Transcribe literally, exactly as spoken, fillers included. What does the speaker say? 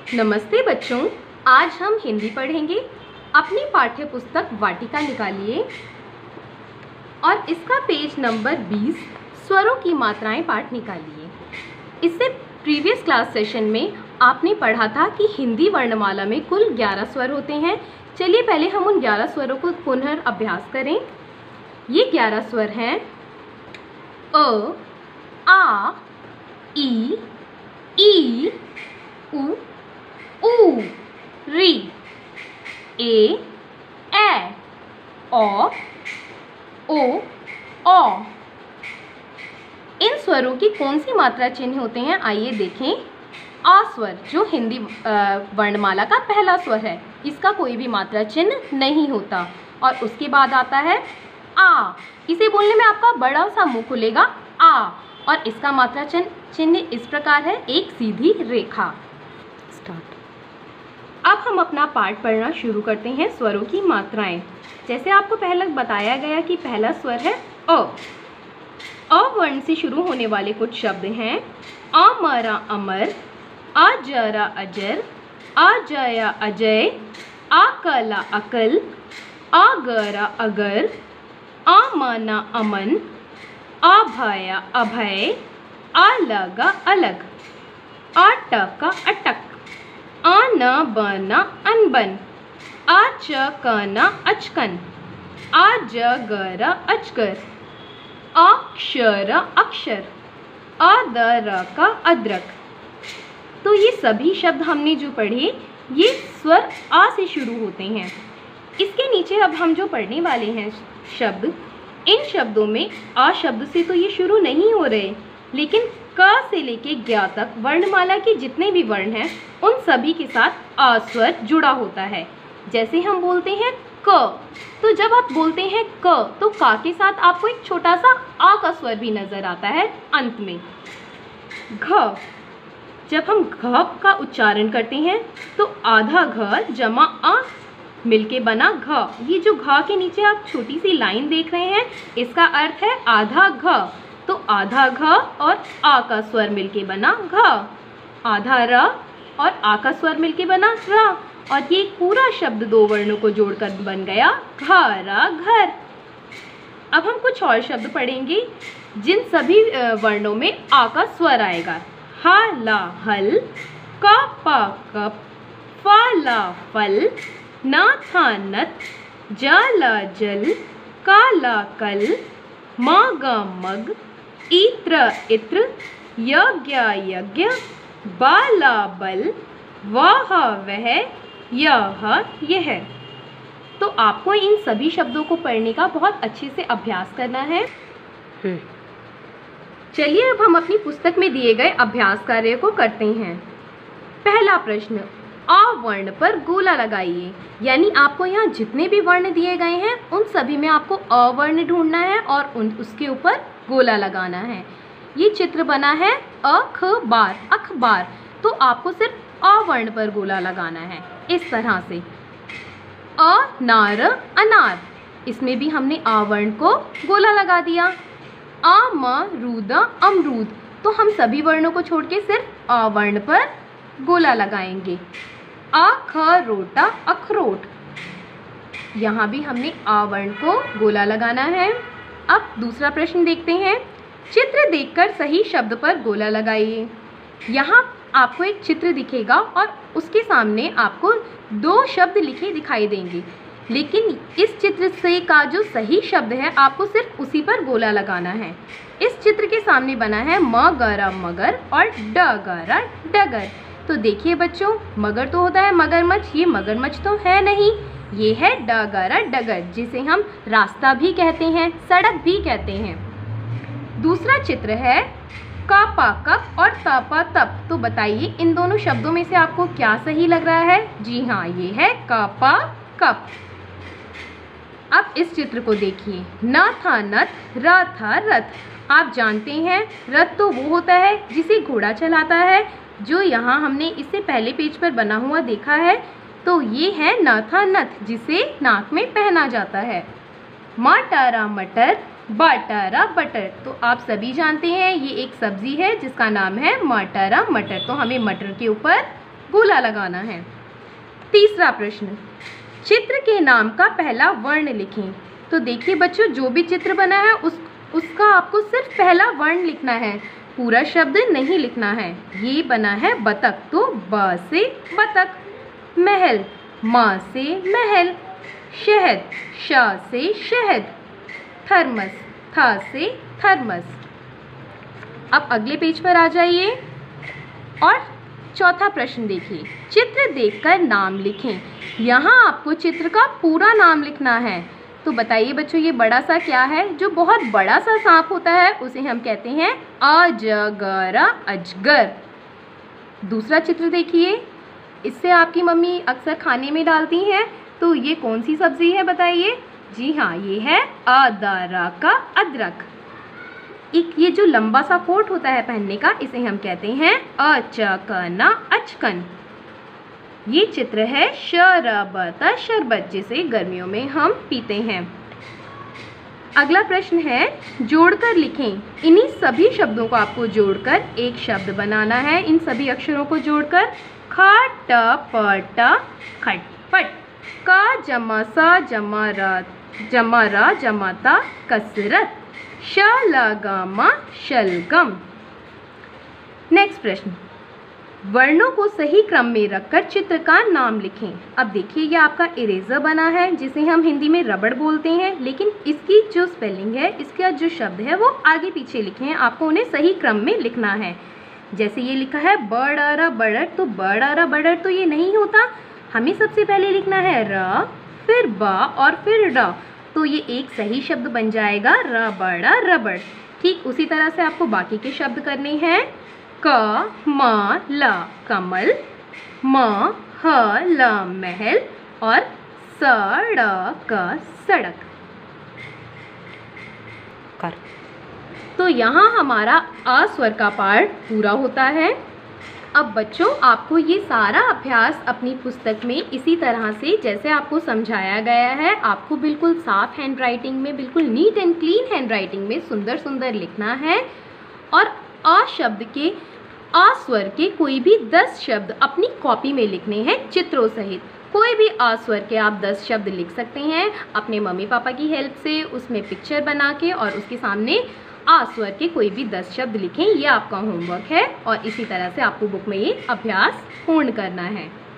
नमस्ते बच्चों, आज हम हिंदी पढ़ेंगे। अपनी पाठ्य पुस्तक वाटिका निकालिए और इसका पेज नंबर बीस स्वरों की मात्राएं पाठ निकालिए। इससे प्रीवियस क्लास सेशन में आपने पढ़ा था कि हिंदी वर्णमाला में कुल ग्यारह स्वर होते हैं। चलिए पहले हम उन ग्यारह स्वरों को पुनः अभ्यास करें। ये ग्यारह स्वर हैं अ, आ, ई, ई, उ, ऊ, री, ए, ए, औ, ओ, औ। इन स्वरों की कौन सी मात्रा चिन्ह होते हैं, आइए देखें। आ स्वर जो हिंदी वर्णमाला का पहला स्वर है, इसका कोई भी मात्रा चिन्ह नहीं होता। और उसके बाद आता है आ। इसे बोलने में आपका बड़ा सा मुंह खुलेगा आ, और इसका मात्रा चिन्ह चिन्ह इस प्रकार है, एक सीधी रेखा। स्टार्ट। अब हम अपना पाठ पढ़ना शुरू करते हैं। स्वरों की मात्राएं, जैसे आपको पहले बताया गया कि पहला स्वर है अ। अ वर्ण से शुरू होने वाले कुछ शब्द हैं अमरा अमर, अजरा अजर, अजया अजय, अकला अकल, अगरा अगर, अमना अमन, अभया अभय, अलगा अलग, अटका अटक, अन बना अनबन, अचकना अचकन, अजगर अजगर, अक्षर अक्षर, अदरक अदरक। तो ये सभी शब्द हमने जो पढ़े, ये स्वर आ से शुरू होते हैं। इसके नीचे अब हम जो पढ़ने वाले हैं शब्द, इन शब्दों में आ शब्द से तो ये शुरू नहीं हो रहे, लेकिन क से लेके ज्ञ तक वर्णमाला के जितने भी वर्ण हैं, उन सभी के साथ आ स्वर जुड़ा होता है। जैसे हम बोलते हैं क, तो जब आप बोलते हैं क, तो का के साथ आपको एक छोटा सा आ का स्वर भी नजर आता है अंत में। घ, जब हम घ का उच्चारण करते हैं तो आधा घ जमा आ मिलके बना घ। ये जो घ के नीचे आप छोटी सी लाइन देख रहे हैं, इसका अर्थ है आधा घ। तो आधा घ और आ का स्वर मिलके बना घ, आधा र और आ का स्वर मिलके बना र, और ये पूरा शब्द दो वर्णों को जोड़कर बन गया घरा घर। अब हम कुछ और शब्द पढ़ेंगे जिन सभी वर्णों में आ का स्वर आएगा। हा ला हल, का पा कप, फा ला फल, ना था नत, जा ला जल, का ला कल, मा गा मग, इत्र इत्र, यज्ञ यज्ञ, बाला बल, वाह वह, यह यह। तो आपको इन सभी शब्दों को पढ़ने का बहुत अच्छे से अभ्यास करना है। चलिए अब हम अपनी पुस्तक में दिए गए अभ्यास कार्य को करते हैं। पहला प्रश्न, आ वर्ण पर गोला लगाइए। यानी आपको यहाँ जितने भी वर्ण दिए गए हैं, उन सभी में आपको अ वर्ण ढूंढना है और उन उसके ऊपर गोला लगाना है। ये चित्र बना है अखबार, अखबार, तो आपको सिर्फ अ वर्ण पर गोला लगाना है इस तरह से। अनार, अनार, इसमें भी हमने आ वर्ण को गोला लगा दिया। अमरूद, अमरूद, तो हम सभी वर्णों को छोड़ के सिर्फ आ वर्ण पर गोला लगाएंगे। अखरोटा, अखरोट, यहाँ भी हमने आ वर्ण को गोला लगाना है। अब दूसरा प्रश्न देखते हैं। चित्र देखकर सही शब्द पर गोला लगाइए। यहाँ आपको एक चित्र दिखेगा और उसके सामने आपको दो शब्द लिखे दिखाई देंगे, लेकिन इस चित्र से का जो सही शब्द है, आपको सिर्फ उसी पर गोला लगाना है। इस चित्र के सामने बना है मगरा मगर और डगरा डगर। तो देखिए बच्चों, मगर तो होता है मगरमच्छ, ये मगरमच्छ तो है नहीं, ये है डगरा डगर, जिसे हम रास्ता भी कहते हैं, सड़क भी कहते हैं। दूसरा चित्र है कापा कप और तापा तप। तो बताइए इन दोनों शब्दों में से आपको क्या सही लग रहा है? जी हाँ, ये है कापा कप। अब इस चित्र को देखिए, न था नथ, र था रथ। आप जानते हैं रथ तो वो होता है जिसे घोड़ा चलाता है, जो यहाँ हमने इससे पहले पेज पर बना हुआ देखा है। तो ये है न था नथ, जिसे नाक में पहना जाता है। मटारा मटर, बटारा बटर, तो आप सभी जानते हैं ये एक सब्जी है जिसका नाम है मटारा मटर। तो हमें मटर के ऊपर गोला लगाना है। तीसरा प्रश्न, चित्र के नाम का पहला वर्ण लिखें। तो देखिए बच्चों, जो भी चित्र बना है उस उसका आपको सिर्फ पहला वर्ण लिखना है, पूरा शब्द नहीं लिखना है। ये बना है बतख, तो ब से बतख। महल, म से महल। शहद, श से शहद। थर्मस, थ से थर्मस। अब अगले पेज पर आ जाइए और चौथा प्रश्न देखिए, चित्र देखकर नाम लिखें। यहाँ आपको चित्र का पूरा नाम लिखना है। तो बताइए बच्चों, ये बड़ा सा क्या है? जो बहुत बड़ा सा सांप होता है उसे हम कहते हैं अजगर, अजगर। दूसरा चित्र देखिए, इससे आपकी मम्मी अक्सर खाने में डालती हैं। तो ये कौन सी सब्जी है बताइए? जी हाँ, ये है अदरक, अदरक। एक ये जो लंबा सा कोट होता है पहनने का, इसे हम कहते हैं अचकन, अचकन। ये चित्र है शरबत, शरबत, जिसे गर्मियों में हम पीते हैं। अगला प्रश्न है, जोड़कर लिखें। इन्हीं सभी शब्दों को आपको जोड़कर एक शब्द बनाना है। इन सभी अक्षरों को जोड़कर खट पट खटपट। का जमा सा जमा रा जमा रा जमाता कसरत। शलगम, शलगम। नेक्स्ट प्रश्न, वर्णों को सही क्रम में रखकर चित्र का नाम लिखें। अब देखिए, ये आपका इरेजर बना है, जिसे हम हिंदी में रबड़ बोलते हैं, लेकिन इसकी जो स्पेलिंग है, इसका जो शब्द है वो आगे पीछे लिखे हैं। आपको उन्हें सही क्रम में लिखना है। जैसे ये लिखा है बड़र बड़र, तो बड़र बड़र तो ये नहीं होता। हमें सबसे पहले लिखना है र, फिर ब और फिर र, तो ये एक सही शब्द बन जाएगा रबड़, रबड़। ठीक उसी तरह से आपको बाकी के शब्द करने हैं। क म ल कमल, म ह ल महल और सड़क, सड़क। कर तो यहाँ हमारा अ स्वर का पार्ट पूरा होता है। अब बच्चों, आपको ये सारा अभ्यास अपनी पुस्तक में इसी तरह से जैसे आपको समझाया गया है, आपको बिल्कुल साफ हैंड राइटिंग में, बिल्कुल neat and clean handwriting में सुंदर सुंदर लिखना है। और अ शब्द के, अ स्वर के कोई भी दस शब्द अपनी कॉपी में लिखने हैं चित्रों सहित। कोई भी अ स्वर के आप दस शब्द लिख सकते हैं अपने मम्मी पापा की हेल्प से, उसमें पिक्चर बना के, और उसके सामने अ स्वर के कोई भी दस शब्द लिखें। ये आपका होमवर्क है और इसी तरह से आपको बुक में ये अभ्यास पूर्ण करना है।